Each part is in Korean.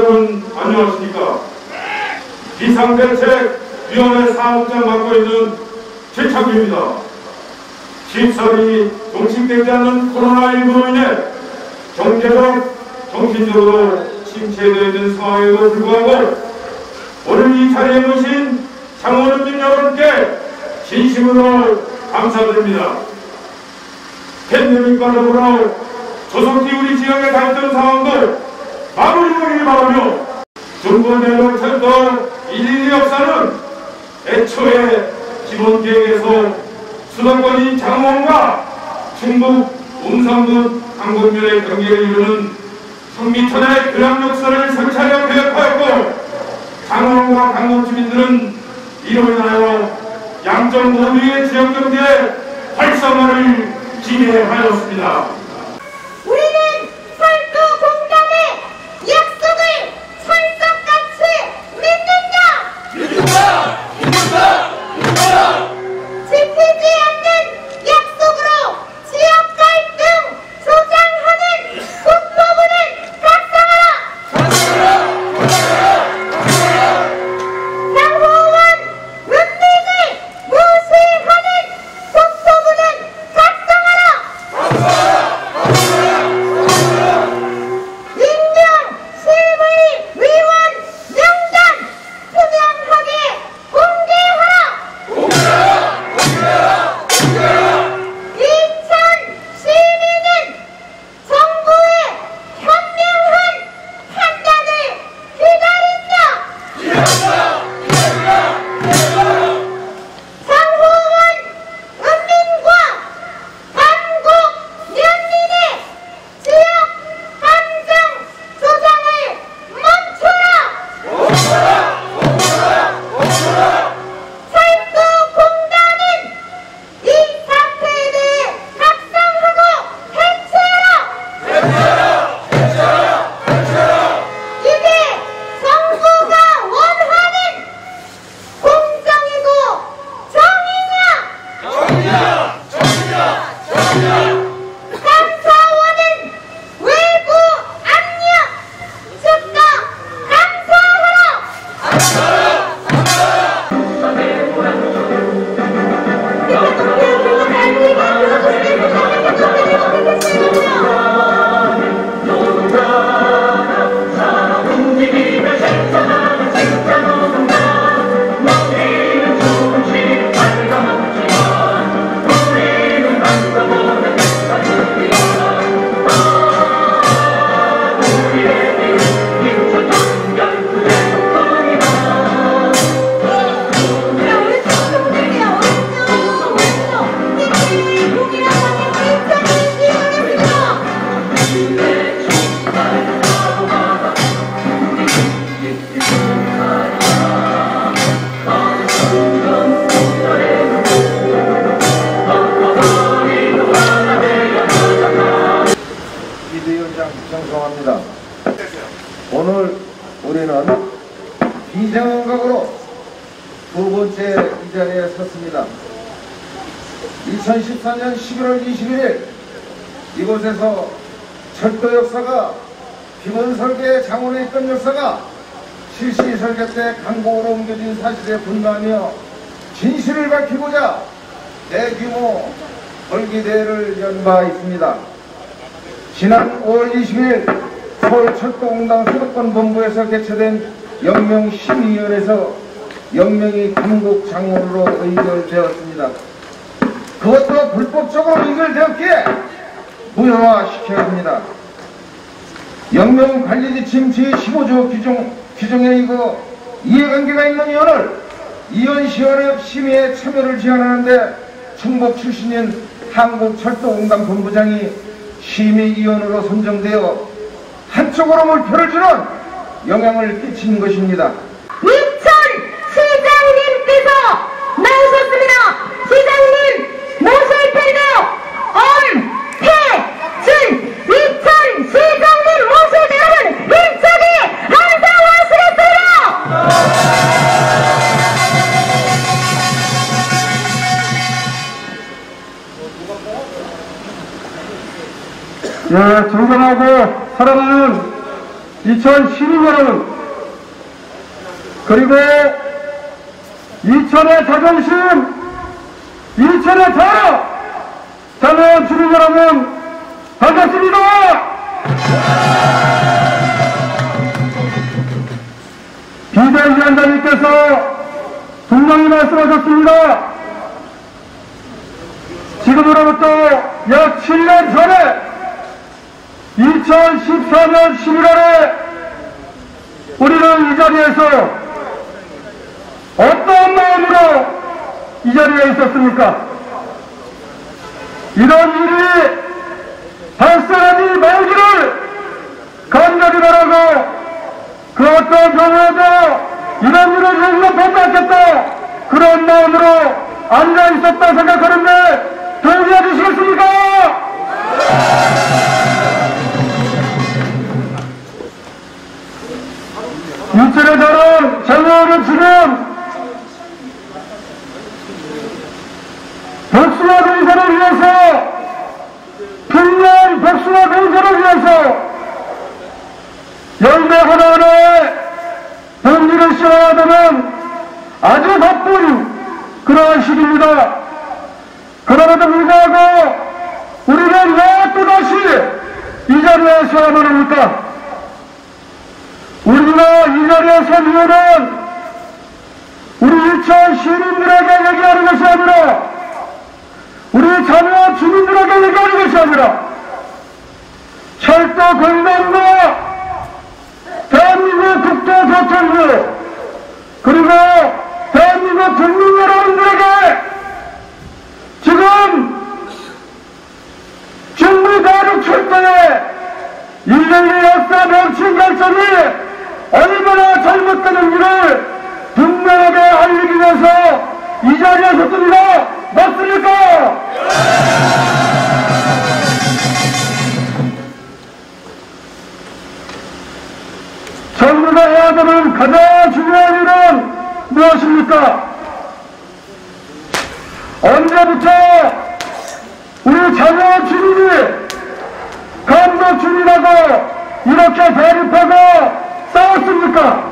여러분 안녕하십니까? 비상대책위원회 사무장 맡고 있는 최창규입니다. 시설이 종식되지 않는 코로나19로 인해 경제적, 정신적으로 침체되어 있는 상황에도 불구하고 오늘 이 자리에 모신 장원민 여러분께 진심으로 감사드립니다. 팬데믹과 더불어 조속히 우리 지역의 발전 상황도 마무리되길 바라며 중부내륙철도 112 역사는 애초에 기본계획에서 수도권인 장원과 충북 음성군 강북면의 경계를 이루는 1000m의 교량 역사를 설치하려 계획하였고 장원과 강북 주민들은 이로 인하여 양쪽 모두의 지역경제 활성화를 기대하였습니다. 우리는 철도공단의 약속을 철석같이 믿는다! 지키지 않는 약속으로 지역 갈등 조장하는 국토부는 각성하라! 장호원 은민을 무시하는 국토부는 각성하라! 임명 실무위원 명단 투명하게 공개하라! 인천 시민은 정부의 현명한 판단을 기다린다! 장호원 은민과 한국 면민의 지역 감정 조장을 멈춰라! 철도공단은 이 사태에 대해 각성하고 해체하라! 이게 정부가 원하는 공정이고 정의냐? 감사원은 외부 압력 즉각 감사하라! 정성합니다. 오늘 우리는 비정각으로 두 번째 이 자리에 섰습니다. 2014년 11월 21일 이곳에서 철도 역사가 기본 설계 장원에 있던 역사가 실시 설계 때 강북으로 옮겨진 사실에 분노하며 진실을 밝히고자 대규모 벌기대회를 연 바 있습니다. 지난 5월 20일 서울철도공단 수도권본부에서 개최된 영명심의위원회에서 영명이 강북 장원으로 의결되었습니다. 그것도 불법적으로 의결되었기에 무효화시켜야 합니다. 영명관리지침 제15조 규정에 이거 이해관계가 있는 위원을 이원시원의 심의에 참여를 제안하는데 충북 출신인 한국철도공단 본부장이 심의위원으로 선정되어 한쪽으로 물표를 주는 영향을 끼친 것입니다. 인천 시장님께서 나오셨습니다. 시장님 모실 텐데요. 엄태준 인천 시장님 모실 때 여러분 힘차게 함성하시겠어요? 존경하고 사랑하는 2012년은 그리고 2000의 자존심, 2000의 자유, 장애인 주민 여러분 반갑습니다. 비대위원장님께서 분명히 말씀하셨습니다. 지금으로부터 약 7년 전에 2014년 11월에 우리는 이 자리에서 어떤 마음으로 이 자리에 있었습니까? 이런 일이 발생하지 말기를 간절히 바라고 그 어떤 경우에도 이런 일을 용납하지 않겠다 그런 마음으로 앉아있었다 생각하는데 동의해 주시겠습니까? 이철의 저는 장애인은 지금 복숭아 공사를 위해서 풍년 복숭아 공사를 위해서 열매 하나하나에 봉지를 씌워야 되는 아주 바쁜 그러한 시기입니다. 그럼에도 불구하고 우리는 왜 또다시 이 자리에 서야만 합니까? 우리가 이 자리에 선 이유는 우리 일천 시민들에게 얘기하는 것이 아니라 우리 자녀 주민들에게 얘기하는 것이 아니라 철도 공단과 대한민국 국토교통부 그리고 대한민국 국민 여러분들에게 지금 중부대륙 철도의 112 역사 명칭 결정이 얼마나 잘못되는지를 분명하게 알리기 위해서 이 자리에 섰습니다. 맞습니까? 정부가 해야 되는 가장 중요한 일은 무엇입니까? 언제부터 우리 자녀 주민이 감독 주민하고 이렇게 대립하고 싸웠습니까?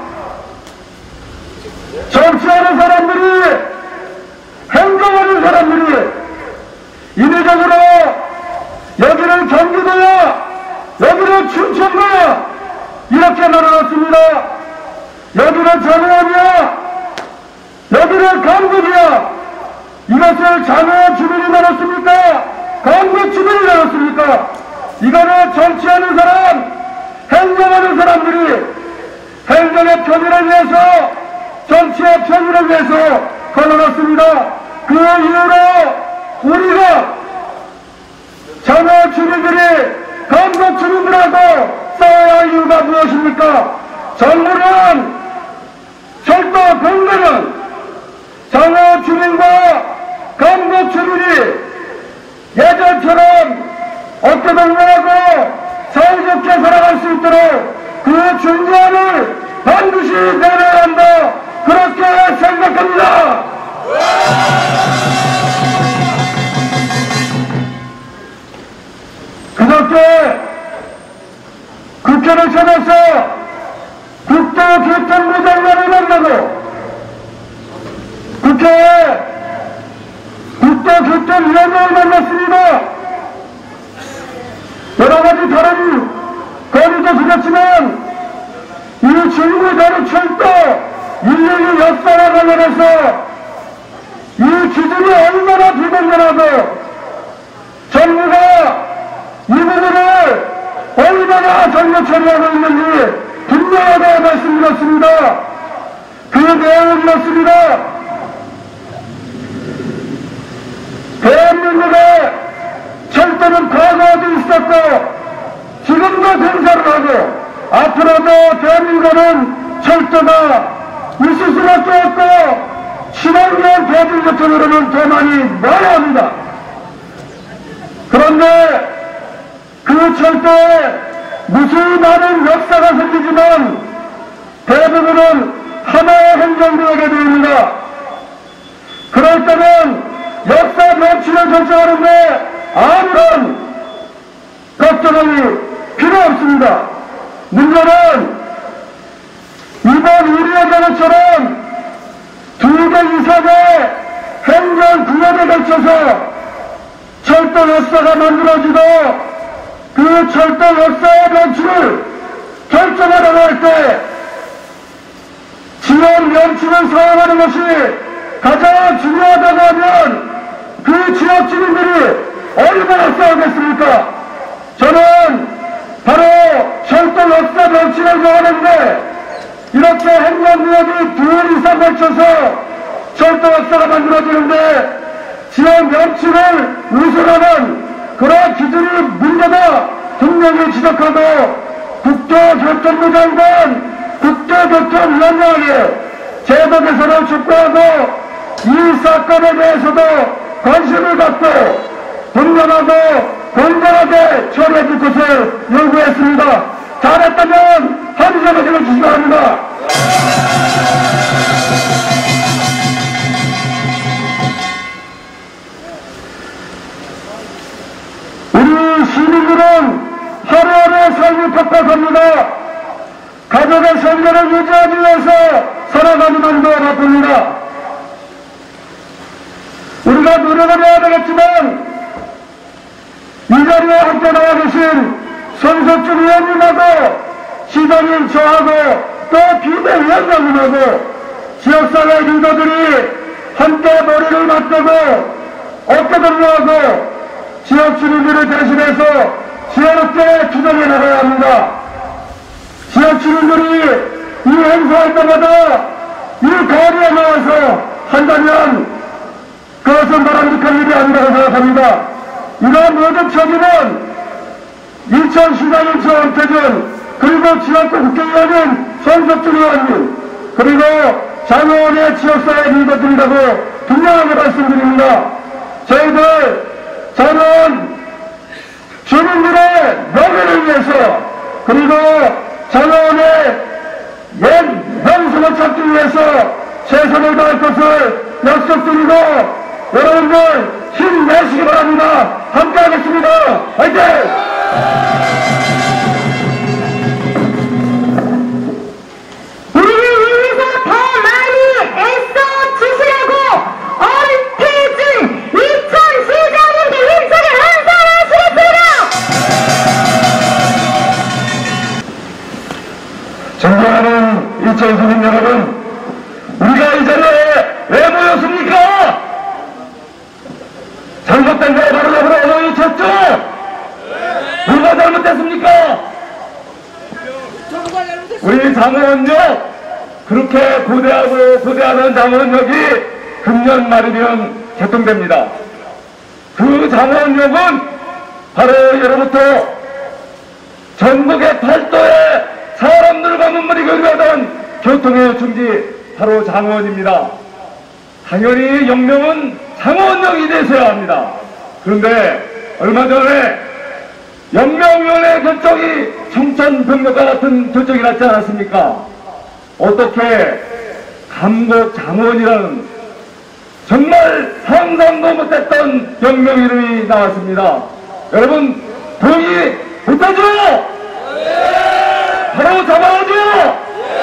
정치하는 사람들이 행동하는 사람들이 인위적으로 여기는 경기도야 여기는 춘천도야 이렇게 나눠놨습니다. 여기는 전원이야 여기는 강북이야 이것을 자녀 주민이 나눴습니까? 강북 주민이 나눴습니까? 이거는 정치하는 사람 행동하는 사람들이 행정의 편의를 위해서 정치의 편의를 위해서 걸어놨습니다. 그 이후로 우리가 자녀 주민들이 강북 주민들하고 싸워야 할 이유가 무엇입니까? 정부는 철도 공단은 자녀 주민과 강북 주민이 예전처럼 어깨동무하고 사이좋게 살아갈 수 있도록 그 중재안을 반드시 내려야 한다 그렇게 생각합니다. 그저께 국회를 찾아서 국토교통부 장관을 만나고 국회에 국토교통위원장을 만났습니다. 여러가지 다른 건의도 드렸지만 이 중부대륙 철도 112 역사와 관련해서 이 기준이 얼마나 불공정하고 정부가 이 부분을 얼마나 전면 처리하고 있는지 분명하게 말씀드렸습니다. 그 내용은 이렇습니다. 대한민국의 철도는 과거에도 있었고 지금도 공사를 하고 앞으로도 대한민국은 철도가 있을 수밖에 없고 친환경 대중교통으로는 더 많이 나아야 합니다. 그런데 그 철도에 무수히 많은 역사가 생기지만 대부분은 하나의 행정부에게 됩니다. 그럴 때는 역사 명칭을 결정하는데 아무런 걱정이 필요 없습니다. 문제는 이번 우리의 경우처럼 2개 이상의 행정구역에 걸쳐서 철도 역사가 만들어지고 그 철도 역사의 명칭을 결정하려고 할 때 지역 명칭을 사용하는 것이 가장 중요하다고 하면 그 지역 주민들이 얼마나 싸우겠습니까? 저는 바로 철도 역사 명칭을 정하는데 이렇게 행정구역이 2 이상 걸쳐서 철도 역사가 만들어지는데 지역 명칭을 우선하는 그런 기준이 문제다 분명히 지적하고 국토교통부 장관, 국토교통위원장에게 제도 개선을 촉구하고 이 사건에 대해서도 관심을 갖고 분명하고 공정하게 처리해 줄 것을 요구했습니다. 잘했다면 함성을 질러주시기 바랍니다. 우리 시민들은 하루하루 삶이 팍팍합니다. 가족의 생계를 유지하기 위해서 살아가기만도 바쁩니다. 우리가 노력을 해야 되겠지만 이 자리에 함께 나와 계신 손석준 의원님하고 시장님 저하고 또 비대위원장님하고 지역사회 리더들이 함께 머리를 맞대고 어깨들을 하고 지역 주민들을 대신해서 지혜롭게 투쟁해 나가야 합니다. 지역 주민들이 이 행사할 때마다 이 거리에 나와서 한다면 그것은 바람직한 일이 아니라고 생각합니다. 이러한 모든 책임은 인천시장 임태준 그리고 지역구 국회의원인 손석준 의원님 그리고 장애원의 지역사회 리더들이라고 분명하게 말씀드립니다. 저는 주민들의 명예를 위해서 그리고 장애원의 옛 명성을 찾기 위해서 최선을 다할 것을 약속드리고 여러분들 힘내시기 바랍니다. 함께 하겠습니다. 화이팅! 우리를 위해서 더 많이 애써 주시라고 엄태준 인천시장님께 힘차게 항상하시겠습니다. 존경하는 인천 시민 여러분, 우리가 이 자리에 왜 모였습니까? 잘못된 거 바로잡으러 모이셨죠? 누가 잘못했습니까? 우리 장원역 그렇게 고대하는 장원역이 금년 말이면 개통됩니다. 그 장원역은 바로 예로부터 전국의 팔도에 사람들과 눈물이 교류하던 교통의 중지 바로 장원입니다. 당연히 영명은 장원역이 되셔야 합니다. 그런데 얼마 전에 영명위원회 결정이 청천벽력과 같은 결정이 났지 않았습니까? 어떻게 감곡 장원이라는 정말 상상도 못했던 영명 이름이 나왔습니다. 여러분 동의 못하죠? 바로 잡아야죠!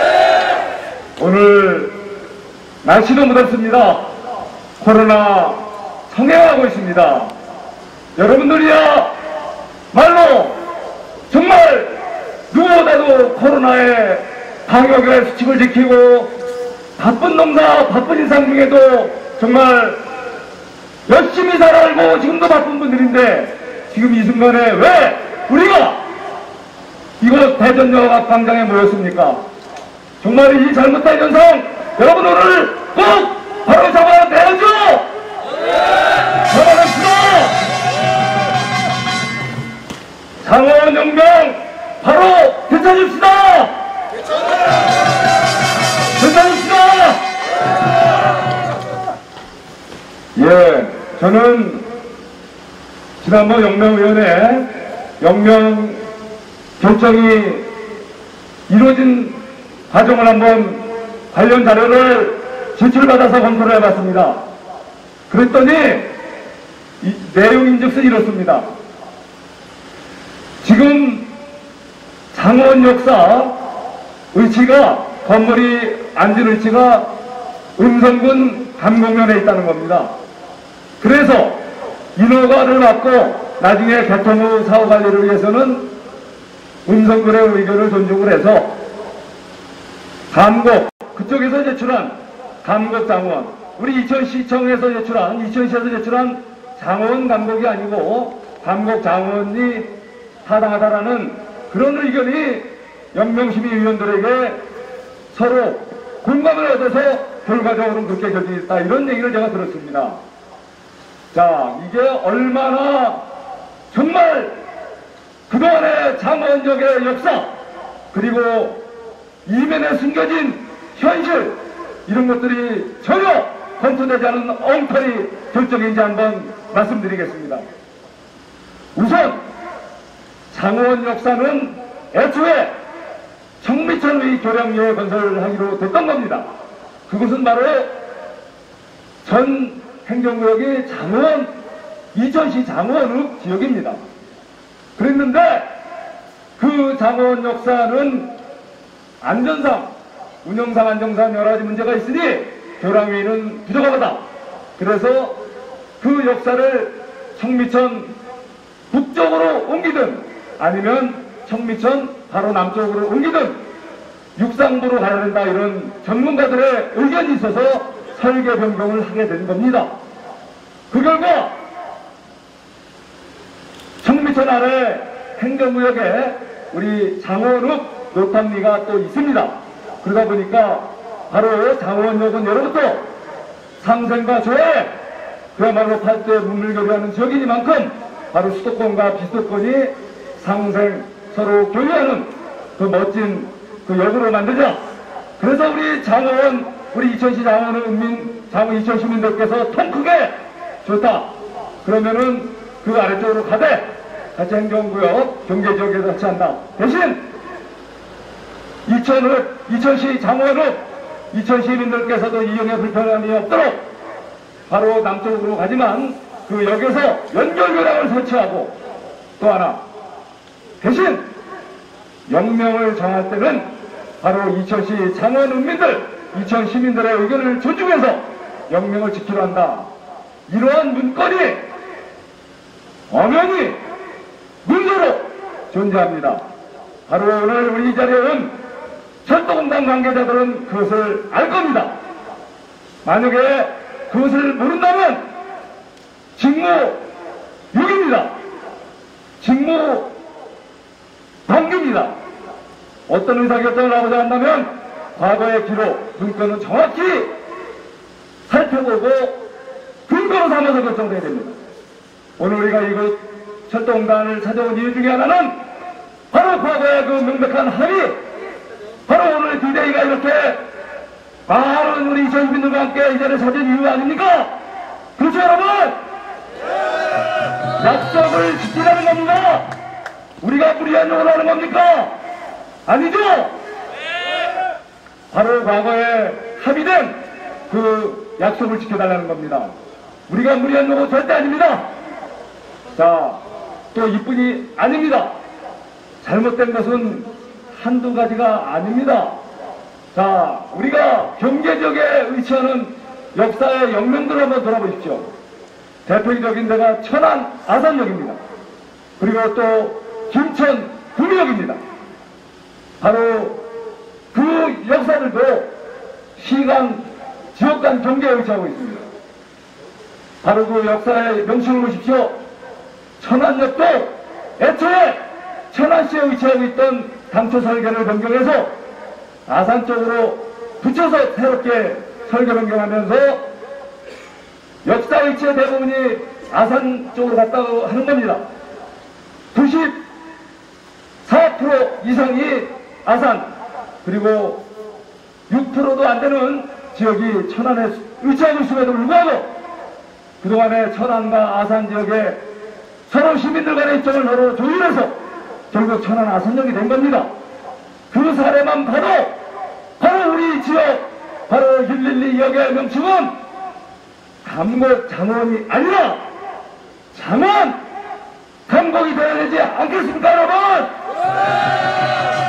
오늘 날씨도 무덥습니다. 코로나 성행하고 있습니다. 여러분들이야 말로 정말 누구보다도 코로나의 방역의 수칙을 지키고 바쁜 농사 바쁜 인상 중에도 정말 열심히 살아알고 지금도 바쁜 분들인데 지금 이 순간에 왜 우리가 이곳 대전역 앞 광장에 모였습니까? 정말 이 잘못된 현상 여러분 오늘 꼭 바로 잡아야 되죠? 잡아냅시다! 장원 영명 바로 되찾읍시다! 되찾읍시다! 예, 저는 지난번 영명위원회 영명 결정이 이루어진 과정을 한번 관련 자료를 제출받아서 검토를 해봤습니다. 그랬더니 내용인즉슨 이렇습니다. 지금 장원 역사 의치가, 건물이 앉은 의치가 음성군 감곡면에 있다는 겁니다. 그래서 인허가를 받고 나중에 개통 후 사후 관리를 위해서는 음성군의 의견을 존중을 해서 감곡, 그쪽에서 제출한 감곡장원, 우리 이천시청에서 제출한 장원 감곡이 아니고 감곡장원이 타당하다라는 그런 의견이 영명시민위원들에게 서로 공감을 얻어서 결과적으로는 그렇게 결정했다, 이런 얘기를 제가 들었습니다. 자, 이게 얼마나 정말 그동안의 장원역의 역사, 그리고 이면에 숨겨진 현실, 이런 것들이 전혀 검토되지 않은 엉터리 결정인지 한번 말씀드리겠습니다. 우선 장원 역사는 애초에 청미천의 교량리에 건설을 하기로 됐던 겁니다. 그것은 바로 전 행정구역이 장원, 이천시 장원읍 지역입니다. 그랬는데 그 장원 역사는 안전상, 운영상, 안정상 여러 가지 문제가 있으니 교량위는 부적합하다. 그래서 그 역사를 청미천 북쪽으로 옮기든 아니면 청미천 바로 남쪽으로 옮기든 육상부로 가야 된다, 이런 전문가들의 의견이 있어서 설계 변경을 하게 된 겁니다. 그 결과 청미천 아래 행정구역에 우리 장원읍 노탐리가 또 있습니다. 그러다 보니까 바로 장원역은 예로부터 상생과 조해, 그야말로 팔도의 문을 교류하는 지역이니만큼 바로 수도권과 비수도권이 상생, 서로 교류하는 그 멋진 그 역으로 만들자. 그래서 우리 장원, 우리 이천시 장원 이천 시민들께서 통 크게 좋다, 그러면은 그 아래쪽으로 가되 같이 행정구역 경제지역에서 같이 한다. 대신 이천시 장원읍 이천 시민들께서도 이용에 불편함이 없도록 바로 남쪽으로 가지만 그 역에서 연결교량을 설치하고, 또 하나 대신 역명을 정할 때는 바로 이천시 장원읍민들, 이천 시민들의 의견을 존중해서 역명을 지키려 한다. 이러한 문건이 엄연히 문서로 존재합니다. 바로 오늘 우리 이 자리에 온 철도공단 관계자들은 그것을 알 겁니다. 만약에 그것을 모른다면 직무6입니다. 직무 방기입니다. 어떤 의사결정을 하고자 한다면 과거의 기록, 문건은 정확히 살펴보고 근거로 삼아서 결정돼야 됩니다. 오늘 우리가 이곳 철도공단을 찾아온 이유 중에 하나는 바로 과거의 그 명백한 합의, 바로 오늘 디데이가 이렇게 많은 우리 이천 시민들과 함께 이 자리에 찾은 이유 아닙니까? 그렇죠, 여러분? 약속을 지키라는 겁니다. 우리가 무리한 욕을 하는 겁니까? 아니죠? 바로 과거에 합의된 그 약속을 지켜달라는 겁니다. 우리가 무리한 욕은 절대 아닙니다. 자, 또 이뿐이 아닙니다. 잘못된 것은 한두 가지가 아닙니다. 자, 우리가 경제지역에 위치하는 역사의 역명들을 한번 돌아보십시오. 대표적인 데가 천안 아산역입니다. 그리고 또 김천 구미역입니다. 바로 그 역사들도 시간, 지역 간 경계에 위치하고 있습니다. 바로 그 역사의 명칭을 보십시오. 천안역도 애초에 천안시에 위치하고 있던 당초 설계를 변경해서 아산 쪽으로 붙여서 새롭게 설계 변경하면서 역사 위치의 대부분이 아산 쪽으로 갔다고 하는 겁니다. 94% 이상이 아산, 그리고 6%도 안 되는 지역이 천안에 위치하고 있음에도 불구하고 그동안에 천안과 아산 지역에 서로 시민들 간의 입장을 서로 조율해서 결국 천안 아산역이 된 겁니다. 그 사례만 봐도 바로 우리 지역, 바로 112역의 명칭은 감곡 장원이 아니라 장원 감곡이 되어야 되지 않겠습니까, 여러분?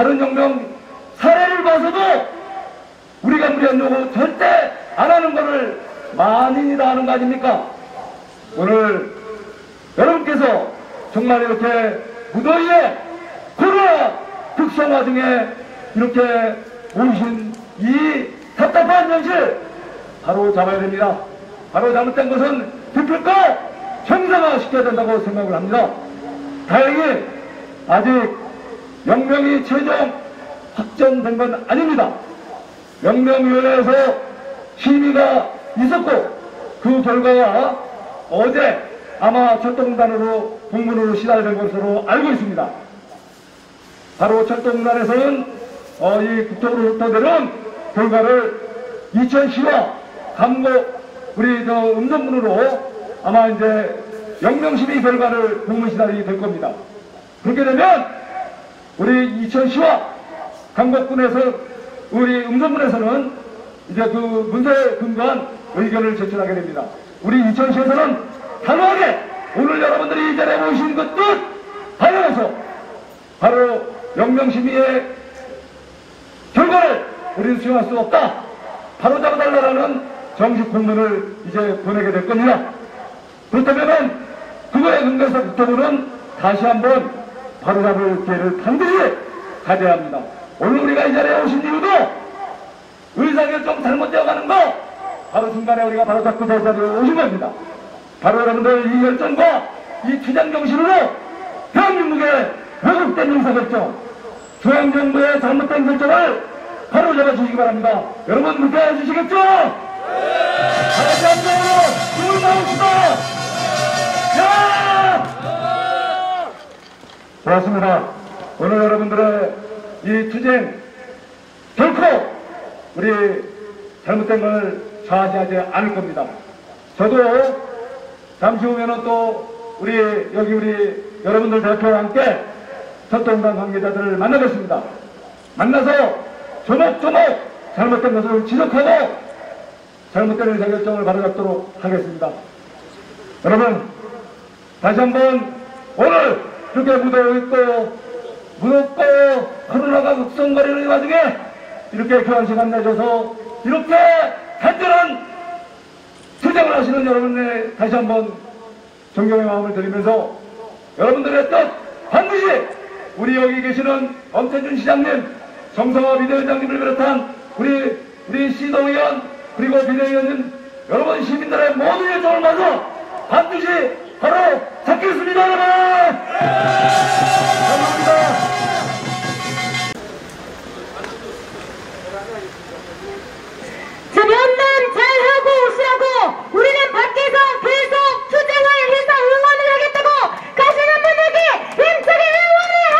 다른 혁명 사례를 봐서도 우리가 무리한 요구 절대 안 하는 것을 만인이다 하는 거 아닙니까? 오늘 여러분께서 정말 이렇게 무더위에 코로나 극성화 중에 이렇게 모이신 이 답답한 현실 바로 잡아야 됩니다. 바로 잘못된 것은 뒷풀 거 정상화시켜야 된다고 생각을 합니다. 다행히 아직 영명이 최종 확정된 건 아닙니다. 영명위원회에서 심의가 있었고 그 결과가 어제 아마 철도공단으로 공문으로 시달된 것으로 알고 있습니다. 바로 철도공단에서는 이 국토부로부터 내려온 결과를 이천시와 감곡 우리 음성문으로 아마 이제 영명심의 결과를 공문 시달이 될 겁니다. 그렇게 되면 우리 이천시와 감곡군에서 우리 음성문에서는 이제 그 문서에 근거한 의견을 제출하게 됩니다. 우리 이천시에서는 단호하게 오늘 여러분들이 이 자리에 모이신 것 뜻 반영해서 바로 영명심의의 결과를 우리는 수용할 수 없다. 바로 잡아달라는 정식 공문을 이제 보내게 될 겁니다. 그렇다면 그거에 근거해서 국토부는 다시 한번 바로잡을 기회를 반드시 가져야 합니다. 오늘 우리가 이 자리에 오신 이유도 의사결정 잘못되어 가는 거 바로 중간에 우리가 바로잡고 저 자리에 오신 겁니다. 바로 여러분들 이 결정과 이 투쟁 정신으로 대한민국의 왜곡된 의사결정, 중앙정부의 잘못된 결정을 바로 잡아주시기 바랍니다. 여러분 그렇게 해주시겠죠? 다시 한번 힘을 모읍시다. 야! 고맙습니다. 오늘 여러분들의 이 투쟁 결코 우리 잘못된 걸 좌시하지 않을 겁니다. 저도 잠시 후면은 또 우리 여러분들 대표와 함께 철도공단 관계자들을 만나겠습니다. 만나서 조목조목 잘못된 것을 지적하고 잘못된 의사결정을 바로잡도록 하겠습니다. 여러분 다시 한번 오늘 이렇게 무덥고 코로나가 극성거리는 와중에 이렇게 귀한 시간 내줘서 이렇게 간절한 투쟁을 하시는 여러분의 다시 한번 존경의 마음을 드리면서 여러분들의 뜻 반드시 우리 여기 계시는 엄태준 시장님, 정성화 비대위원장님을 비롯한 우리 시도의원 그리고 비대위원님 여러분 시민들의 모든 열정을 맞서 반드시 바로 잡겠습니다. 여러분 감사합니다. 면담 잘하고 오시라고 우리는 밖에서 계속 투쟁을 해서 응원을 하겠다고 가시는 분에게 힘차게 응원을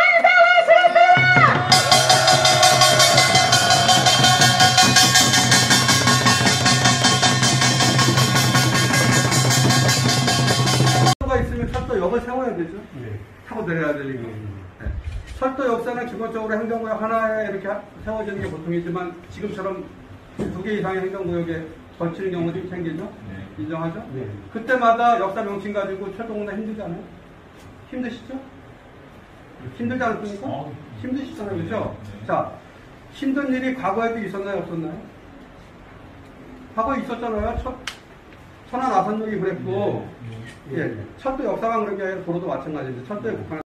항상 하시겠습니다. 철도가 있으면 철도역을 세워야 되죠. 타고 내려야 되니까. 철도 역사는 기본적으로 행정구역 하나에 이렇게 세워지는 게 보통이지만 지금처럼 2개 이상의 행정구역에 걸치는 경우도 생기죠. 인정하죠? 그때마다 역사 명칭 가지고 철도공단 힘들지 않아요? 힘드시죠? 힘들지 않습니까? 힘드시잖아요. 그죠? 자, 힘든 일이 과거에도 있었나요? 없었나요? 과거에 있었잖아요. 천안 아산역이 그랬고, 예, 철도 역사가 그런 게 아니라 도로도 마찬가지인데, 철도에 국한